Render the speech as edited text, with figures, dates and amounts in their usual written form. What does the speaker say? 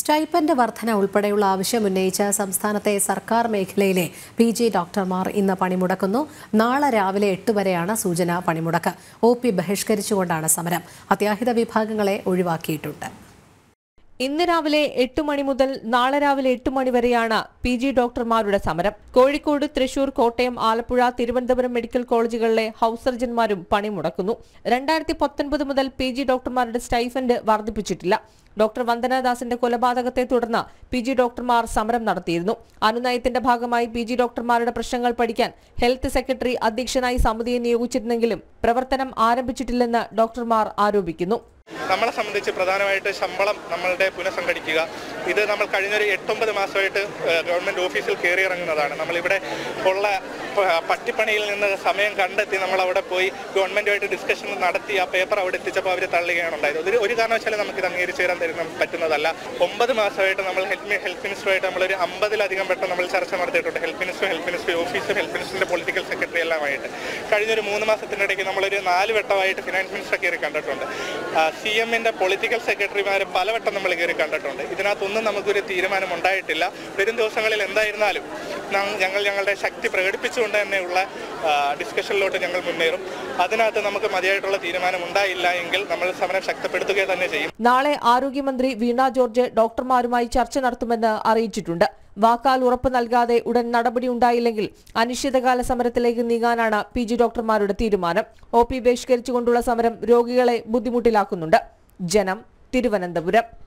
Stipend വർധന ഉൾപ്പെടെയുള്ള ആവശ്യമുന്നയിച്ച് സംസ്ഥാനത്തെ സർക്കാർ മേഖലയിലെ PG ഡോക്ടർമാർ ഇന്ന് പണിമുടക്കുന്നു. നാളെ രാവിലെ 8 വരെയാണ് സൂചന പണിമുടക്ക്. OP ബഹിഷ്കരിച്ചുകൊണ്ടാണ് സമരം. അത്യാഹിത വിഭാഗങ്ങളെ ഒഴിവാക്കിയിട്ടുണ്ട്. ഇന്ന് രാവിലെ 8 മണി മുതൽ നാളെ രാവിലെ 8 മണി വരെയാണ് PG ഡോക്ടർമാരുടെ സമരം. കോഴിക്കോട്, തൃശൂർ, കോട്ടയം, ആലപ്പുഴ, തിരുവനന്തപുരം മെഡിക്കൽ കോളേജുകളിലെ ഹൌസ് സർജൻമാരും പണിമുടക്കുന്നു. 2019 മുതൽ PG ഡോക്ടർമാരുടെ സ്റ്റൈഫൻഡ് വർദ്ധിപ്പിച്ചിട്ടില്ല. ഡോക്ടർ വന്ദനാദാസിന്റെ കൊലപാതകത്തെ തുടർന്ന് PG ഡോക്ടർമാർ സമരം നടത്തിയിരുന്നു. അനുനയത്തിന്റെ ഭാഗമായി PG ഡോക്ടർമാരുടെ പ്രശ്നങ്ങൾ പഠിക്കാൻ ഹെൽത്ത് സെക്രട്ടറി അധ്യക്ഷനായി സമിതിയെ നിയോഗിച്ചിരുന്നെങ്കിലും പ്രവർത്തനം ആരംഭിച്ചിട്ടില്ലെന്ന് ഡോക്ടർമാർ ആരോപിക്കുന്നു. നമ്മളെ സംബന്ധിച്ച് പ്രധാനമായിട്ട് ശമ്പളം നമ്മളുടെ പുനഃസംഘടിക്കുക. ഇത് നമ്മൾ കഴിഞ്ഞൊരു 8-9 മാസമായിട്ട് ഗവൺമെൻറ് ഓഫീസിൽ കയറി ഇറങ്ങുന്നതാണ്. നമ്മളിവിടെ ഉള്ള പട്ടിപ്പണിയിൽ നിന്ന് സമയം കണ്ടെത്തി നമ്മളവിടെ പോയി ഗവൺമെൻറ്റുമായിട്ട് ഡിസ്കഷൻ നടത്തി ആ പേപ്പർ അവിടെ എത്തിച്ചപ്പോൾ അവർ തള്ളുകയാണ് ഉണ്ടായത്. ഒരു കാരണവശാലും നമുക്കിത് അംഗീകരിച്ച് തരാൻ പറ്റുന്നതല്ല. 9 മാസമായിട്ട് നമ്മൾ ഹെൽത്ത് മിനിസ്റ്ററുമായിട്ട് നമ്മളൊരു 50-ലധികം വട്ടം നമ്മൾ ചർച്ച നടത്തിയിട്ടുണ്ട്. ഹെൽത്ത് മിനിസ്റ്റർ ഓഫീസും ഹെൽത്ത് മിനിസ്റ്ററിൻ്റെ പൊളിറ്റിക്കൽ സെക്രട്ടറി എല്ലാമായിട്ട്. കഴിഞ്ഞൊരു 3 മാസത്തിനിടയ്ക്ക് നമ്മളൊരു 4 വട്ടമായിട്ട് ഫിനാൻസ് മിനിസ്റ്റർ കയറി കണ്ടിട്ടുണ്ട്. CM-ന്റെ പൊളിറ്റിക്കൽ സെക്രട്ടറിമാരെ പലവട്ടം നമ്മൾ കയറി കണ്ടിട്ടുണ്ട്. ഇതിനകത്തൊന്നും നമുക്കൊരു തീരുമാനം ഉണ്ടായിട്ടില്ല. വരും ദിവസങ്ങളിൽ എന്തായിരുന്നാലും ഞങ്ങളുടെ ശക്തി പ്രകടിപ്പിച്ചുകൊണ്ട് തന്നെയുള്ള ഡിസ്കഷനിലോട്ട് ഞങ്ങൾ മുന്നേറും. അതിനകത്ത് നമുക്ക് മതിയായിട്ടുള്ള തീരുമാനം ഉണ്ടായില്ല എങ്കിൽ നമ്മൾ സമരം ശക്തിപ്പെടുത്തുക തന്നെ ചെയ്യും. നാളെ ആരോഗ്യമന്ത്രി വീണ ജോർജ് ഡോക്ടർമാരുമായി ചർച്ച നടത്തുമെന്ന് അറിയിച്ചിട്ടുണ്ട്. വാക്കാൽ ഉറപ്പ് നൽകാതെ ഉടൻ നടപടി ഉണ്ടായില്ലെങ്കിൽ അനിശ്ചിതകാല സമരത്തിലേക്ക് നീങ്ങാനാണ് PG ഡോക്ടർമാരുടെ തീരുമാനം. OP ബഹിഷ്കരിച്ചുകൊണ്ടുള്ള സമരം രോഗികളെ ബുദ്ധിമുട്ടിലാക്കുന്നുണ്ട്. ജനം, തിരുവനന്തപുരം.